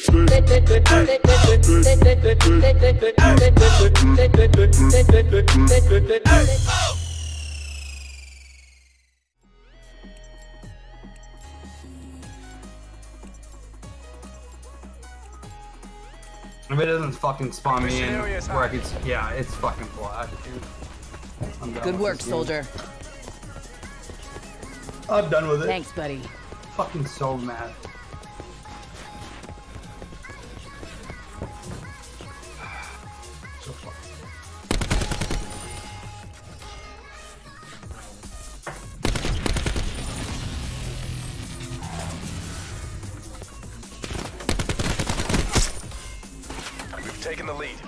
If it doesn't fucking spawn me in where I could, yeah, it's fucking black, dude. Good work, soldier. I'm done with it. Thanks, buddy. Fucking so mad. So fucking. We've taken the lead.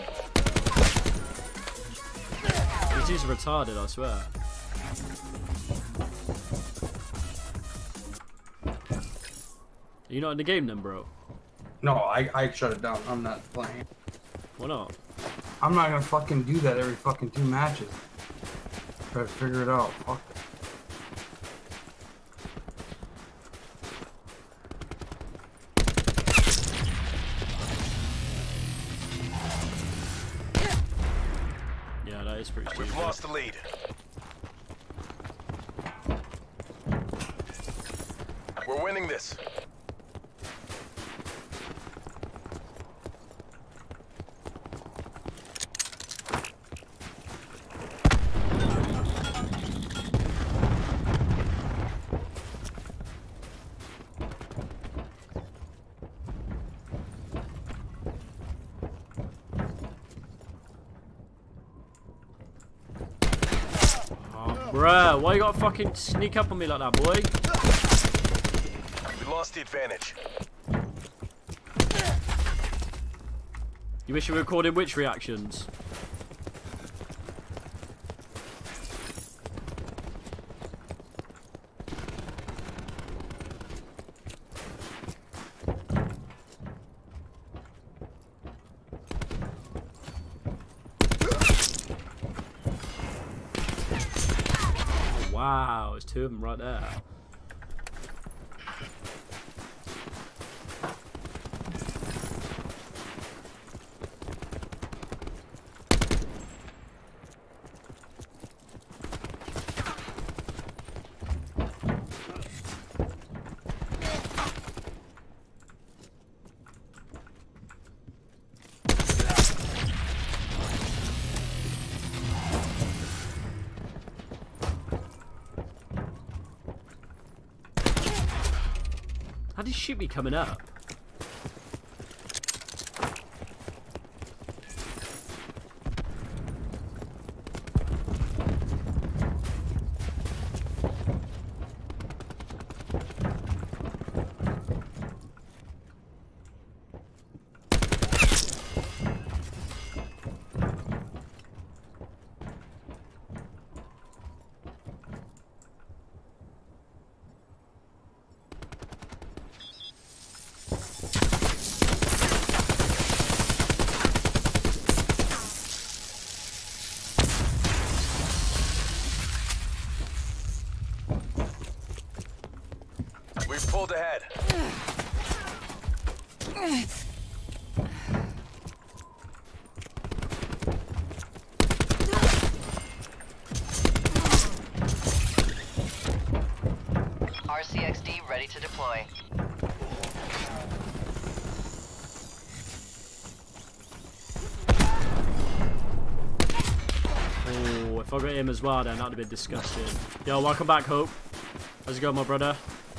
He's retarded, I swear. Are you not in the game then, bro? No, I shut it down. I'm not playing. Why not? I'm not gonna fucking do that every fucking 2 matches. Try to figure it out. Fuck. Yeah, that is pretty stupid. We've lost the lead. We're winning this. Bruh, why you gotta fucking sneak up on me like that, boy? We lost the advantage. You wish you recorded which reactions? Wow, there's 2 of them right there. How did he shoot me coming up? We've pulled ahead. RCXD ready to deploy. Oh, if I got him as well, then that'd have been disgusting. Yo, welcome back, Hope. How's it going, my brother?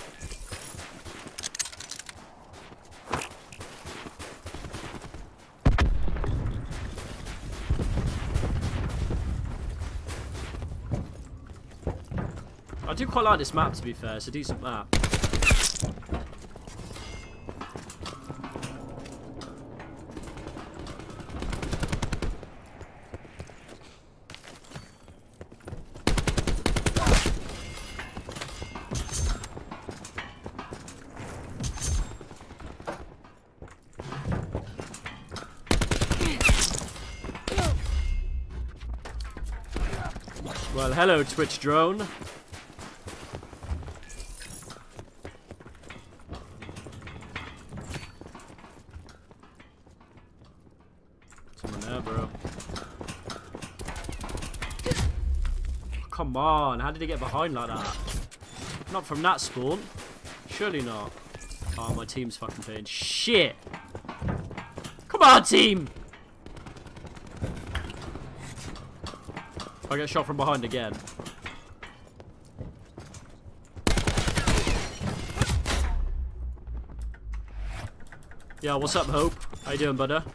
I do quite like this map, to be fair. It's a decent map. Well, hello, Twitch drone. hell, bro. Come on, how did he get behind like that? Not from that spawn. Surely not. Oh, my team's fucking playing shit. Come on, team! I get shot from behind again. Yeah, what's up, Hope? How you doing, buddy?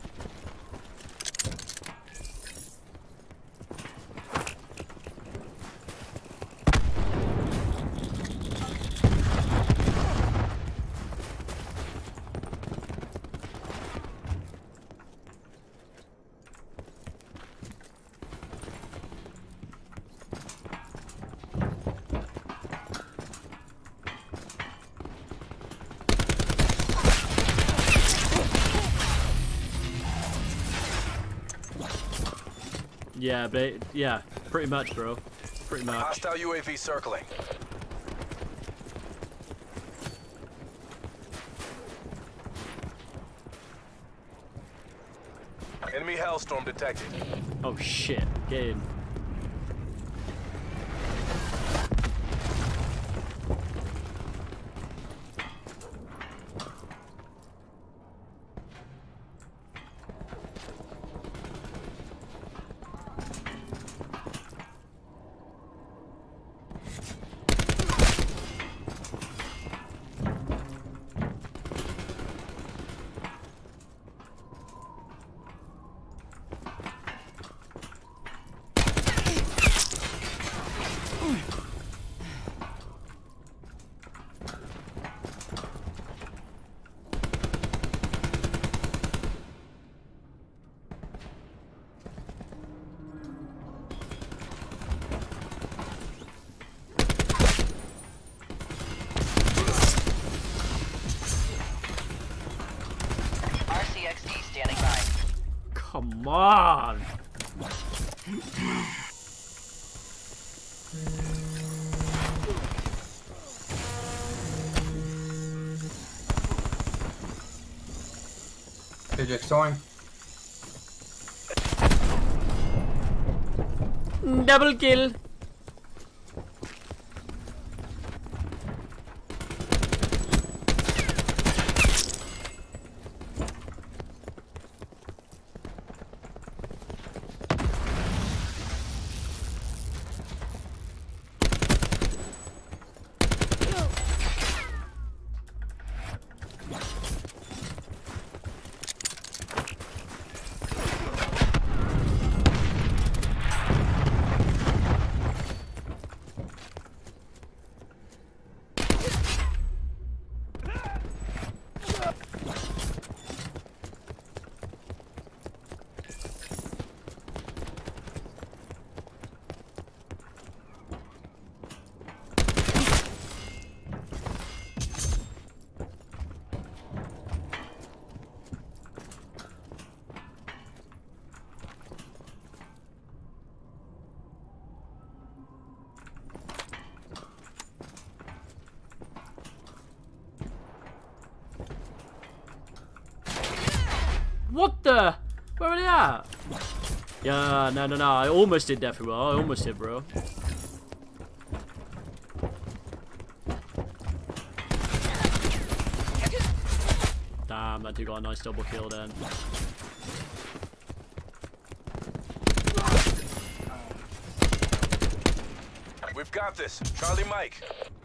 Yeah, but yeah, pretty much, bro. Pretty much. Hostile UAV circling. Enemy Hellstorm detected. Oh shit, get in. RCXD standing by. Come on! Physics sewing. Double kill! What the? Where are they at? Yeah, no. I almost did that for well. I almost did, bro. Damn, that dude got a nice double kill then. We've got this. Charlie Mike.